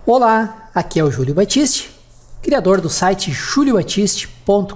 Olá, aqui é o Júlio Batiste, criador do site juliobatiste.com.br,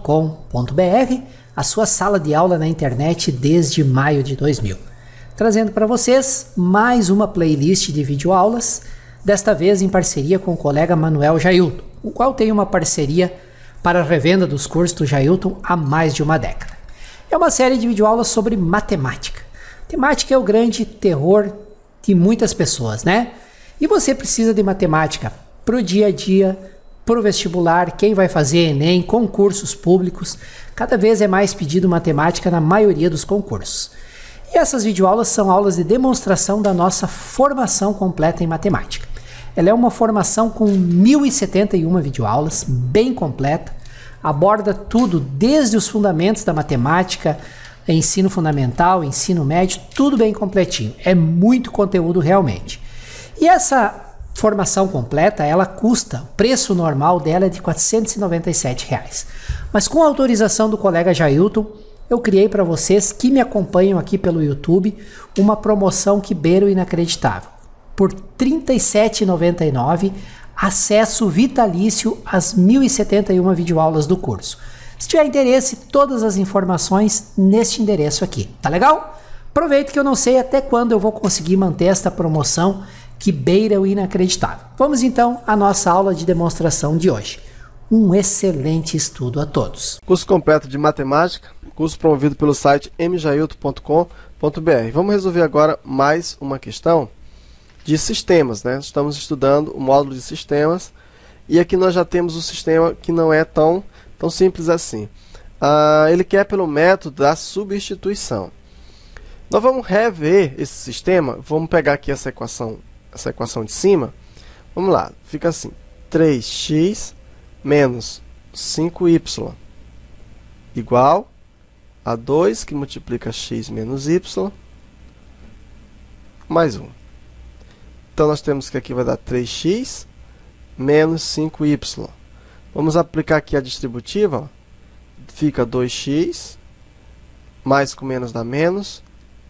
a sua sala de aula na internet desde maio de 2000. Trazendo para vocês mais uma playlist de videoaulas, desta vez em parceria com o colega Manuel Jailton, o qual tem uma parceria para a revenda dos cursos do Jailton há mais de uma década. É uma série de videoaulas sobre matemática. Matemática é o grande terror de muitas pessoas, né? E você precisa de matemática para o dia a dia, para o vestibular, quem vai fazer Enem, concursos públicos. Cada vez é mais pedido matemática na maioria dos concursos. E essas videoaulas são aulas de demonstração da nossa formação completa em matemática. Ela é uma formação com 1071 videoaulas, bem completa, aborda tudo desde os fundamentos da matemática, ensino fundamental, ensino médio, tudo bem completinho. É muito conteúdo realmente. E essa formação completa, ela custa, o preço normal dela é de R$ 497. Mas com a autorização do colega Jailton, eu criei para vocês que me acompanham aqui pelo YouTube uma promoção que beira o inacreditável. Por R$ 37,99, acesso vitalício às 1071 videoaulas do curso. Se tiver interesse, todas as informações neste endereço aqui. Tá legal? Aproveita que eu não sei até quando eu vou conseguir manter esta promoção que beira o inacreditável. Vamos então à nossa aula de demonstração de hoje. Um excelente estudo a todos. Curso completo de matemática, curso promovido pelo site mjailton.com.br. Vamos resolver agora mais uma questão de sistemas, né? Estamos estudando o módulo de sistemas e aqui nós já temos o sistema que não é tão simples assim. Ele quer pelo método da substituição. Nós vamos rever esse sistema, vamos pegar aqui essa equação de cima. Vamos lá, fica assim: 3x menos 5y igual a 2 que multiplica x menos y mais 1. Então nós temos que aqui vai dar 3x menos 5y. Vamos aplicar aqui a distributiva, ó. Fica 2x, mais com menos dá menos,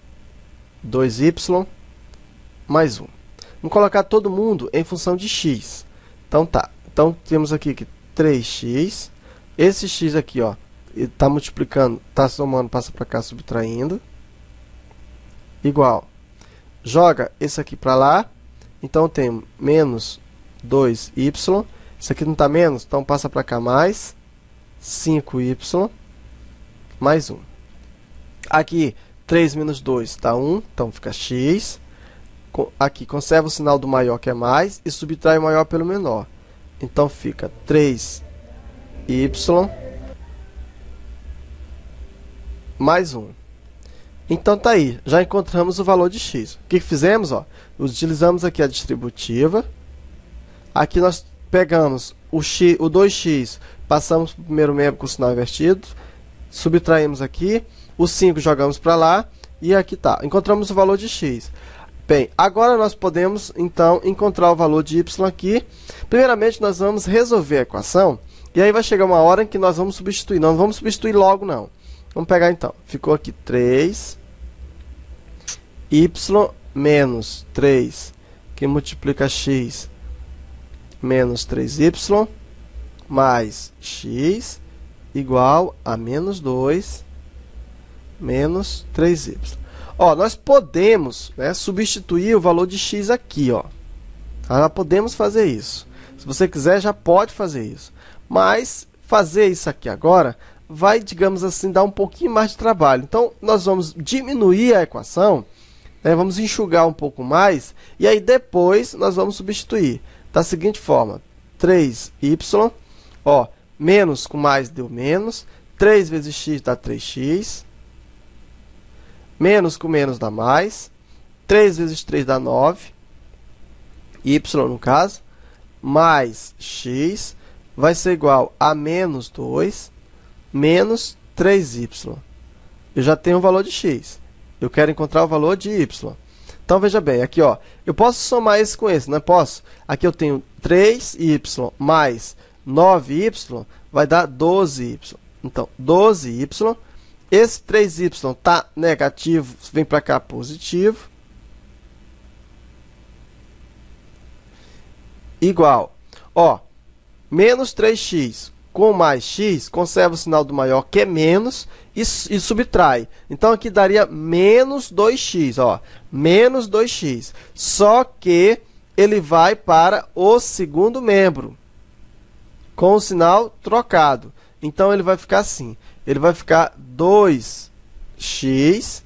2y mais 1. Vamos colocar todo mundo em função de x. Então tá. Então temos aqui que 3x, esse x aqui, ó, está multiplicando, está somando, passa para cá, subtraindo, igual. Joga esse aqui para lá, então tem menos 2y, isso aqui não está menos, então passa para cá mais 5y mais 1. Aqui 3 menos 2 dá 1, então fica x. Aqui conserva o sinal do maior que é mais e subtrai o maior pelo menor. Então fica 3y mais 1. Então tá aí, já encontramos o valor de x. O que fizemos? Ó, utilizamos aqui a distributiva. Aqui nós pegamos o 2x, passamos para o primeiro membro com o sinal invertido, subtraímos aqui, o 5 jogamos para lá e aqui está. Encontramos o valor de x. Bem, agora nós podemos, então, encontrar o valor de y aqui. Primeiramente, nós vamos resolver a equação, e aí vai chegar uma hora em que nós vamos substituir. Não vamos substituir logo, não. Vamos pegar, então. Ficou aqui 3y menos 3, que multiplica x menos 3y, mais x, igual a menos 2, menos 3y. Ó, nós podemos, né, substituir o valor de x aqui, ó. Nós podemos fazer isso. Se você quiser, já pode fazer isso. Mas fazer isso aqui agora vai, digamos assim, dar um pouquinho mais de trabalho. Então, nós vamos diminuir a equação, né, vamos enxugar um pouco mais, e aí depois nós vamos substituir. Da seguinte forma: 3y, ó, menos com mais deu menos, 3 vezes x dá 3x, menos com menos dá mais, 3 vezes 3 dá 9, y no caso, mais x vai ser igual a menos 2, menos 3y. Eu já tenho o valor de x. Eu quero encontrar o valor de y. Então, veja bem, aqui, ó, eu posso somar esse com esse, não é? Posso? Aqui eu tenho 3y mais 9y, vai dar 12y. Então, 12y. Esse 3y está negativo, vem para cá positivo. igual, ó, menos 3x com mais x, conserva o sinal do maior, que é menos, e subtrai. Então, aqui daria menos 2x, ó, menos 2x. Só que ele vai para o segundo membro, com o sinal trocado. Então, ele vai ficar assim. Ele vai ficar 2x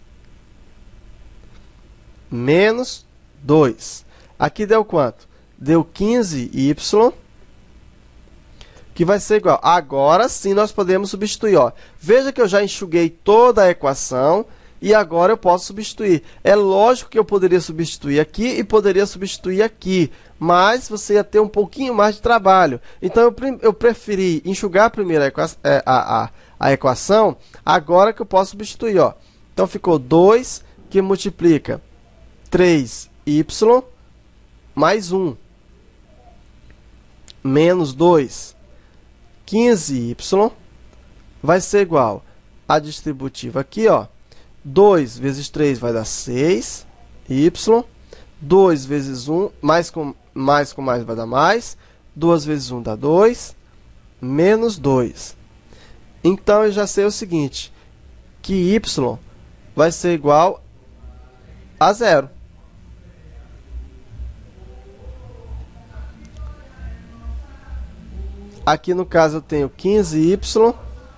menos 2. Aqui deu quanto? Deu 15y, que vai ser igual. Agora sim nós podemos substituir. Ó. Veja que eu já enxuguei toda a equação e agora eu posso substituir. É lógico que eu poderia substituir aqui e poderia substituir aqui, mas você ia ter um pouquinho mais de trabalho. Então eu preferi enxugar primeiro a equação, agora que eu posso substituir. Ó. Então ficou 2 que multiplica 3y mais 1 menos 2. 15y vai ser igual a distributiva aqui, ó. 2 vezes 3 vai dar 6y. 2 vezes 1, mais com mais vai dar mais. 2 vezes 1 dá 2, menos 2. Então, eu já sei o seguinte, que y vai ser igual a 0. Aqui, no caso, eu tenho 15y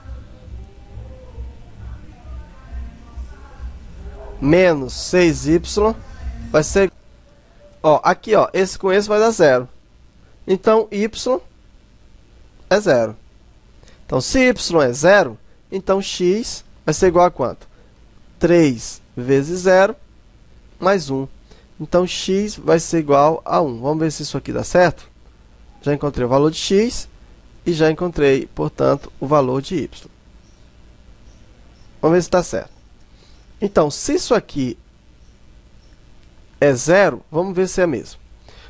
menos 6y vai ser... Ó, aqui, ó, esse com esse vai dar 0. Então, y é 0. Então, se y é 0, então x vai ser igual a quanto? 3 vezes 0 mais 1. Então, x vai ser igual a 1. Vamos ver se isso aqui dá certo? Já encontrei o valor de x. E já encontrei, portanto, o valor de y. Vamos ver se está certo. Então, se isso aqui é 0, vamos ver se é mesmo.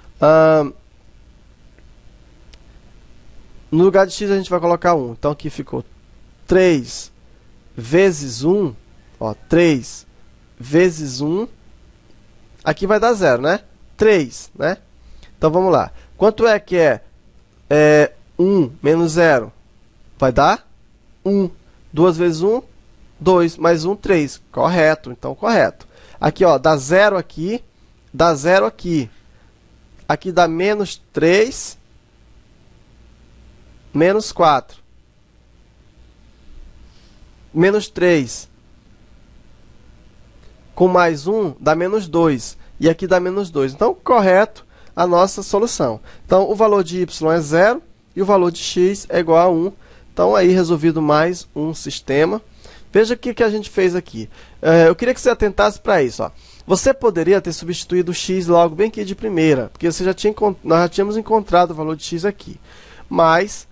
No lugar de x, a gente vai colocar 1. Então, aqui ficou 3 vezes 1. Ó, 3 vezes 1. Aqui vai dar 0, né? 3, né? Então, vamos lá. Quanto é que é 1 menos 0 vai dar 1. 2 vezes 1, 2. Mais 1, 3. Correto. Então, correto. Aqui, ó, dá 0 aqui. Dá 0 aqui. Aqui dá menos 3. Menos 4. Menos 3. Com mais 1, dá menos 2. E aqui dá menos 2. Então, correto a nossa solução. Então, o valor de y é 0. E o valor de x é igual a 1. Então, aí resolvido mais um sistema. Veja o que a gente fez aqui. Eu queria que você atentasse para isso. Ó. Você poderia ter substituído o x logo bem aqui de primeira, porque nós já tínhamos encontrado o valor de x aqui. Mas,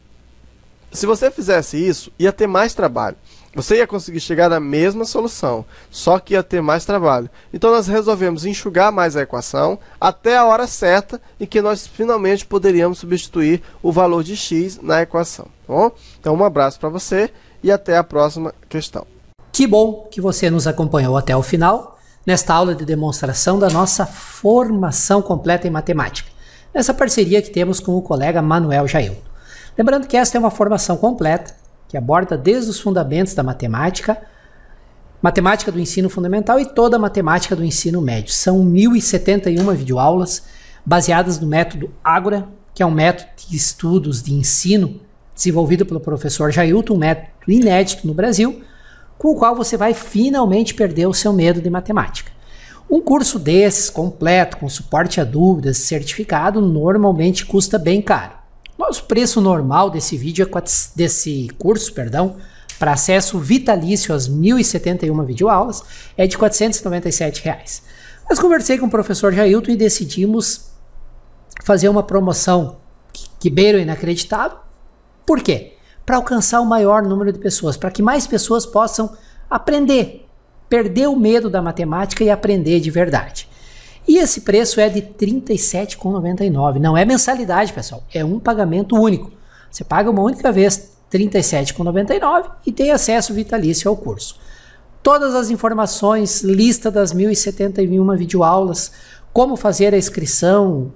se você fizesse isso, ia ter mais trabalho. Você ia conseguir chegar na mesma solução, só que ia ter mais trabalho. Então, nós resolvemos enxugar mais a equação até a hora certa em que nós finalmente poderíamos substituir o valor de x na equação. Tá bom? Então, um abraço para você e até a próxima questão. Que bom que você nos acompanhou até o final nesta aula de demonstração da nossa formação completa em matemática, nessa parceria que temos com o colega Manuel Jailton. Lembrando que esta é uma formação completa, que aborda desde os fundamentos da matemática, matemática do ensino fundamental e toda a matemática do ensino médio. São 1071 videoaulas baseadas no método Ágora, que é um método de estudos de ensino desenvolvido pelo professor Jailton, um método inédito no Brasil, com o qual você vai finalmente perder o seu medo de matemática. Um curso desses, completo, com suporte a dúvidas, certificado, normalmente custa bem caro. Nosso preço normal desse curso, para acesso vitalício às 1071 videoaulas, é de R$ 497. Mas conversei com o professor Jailton e decidimos fazer uma promoção que beira o inacreditável. Por quê? Para alcançar o maior número de pessoas, para que mais pessoas possam aprender, perder o medo da matemática e aprender de verdade. E esse preço é de R$ 37,99. Não é mensalidade, pessoal. É um pagamento único. Você paga uma única vez R$ 37,99 e tem acesso vitalício ao curso. Todas as informações, lista das 1071 videoaulas, como fazer a inscrição,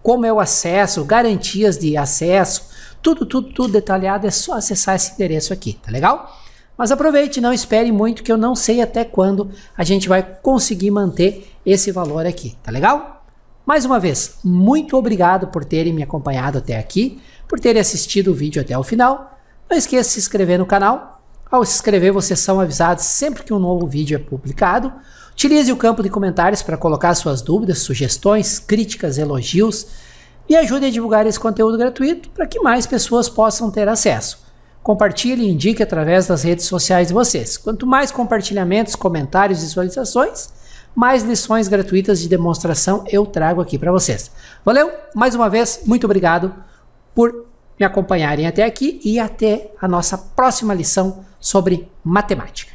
como é o acesso, garantias de acesso, tudo detalhado, é só acessar esse endereço aqui, tá legal? Mas aproveite, não espere muito, que eu não sei até quando a gente vai conseguir manter esse valor aqui, tá legal? Mais uma vez, muito obrigado por terem me acompanhado até aqui, por terem assistido o vídeo até o final. Não esqueça de se inscrever no canal. Ao se inscrever, vocês são avisados sempre que um novo vídeo é publicado. Utilize o campo de comentários para colocar suas dúvidas, sugestões, críticas, elogios. Me ajude a divulgar esse conteúdo gratuito para que mais pessoas possam ter acesso. Compartilhe e indique através das redes sociais de vocês. Quanto mais compartilhamentos, comentários e visualizações, mais lições gratuitas de demonstração eu trago aqui para vocês. Valeu? Mais uma vez, muito obrigado por me acompanharem até aqui e até a nossa próxima lição sobre matemática.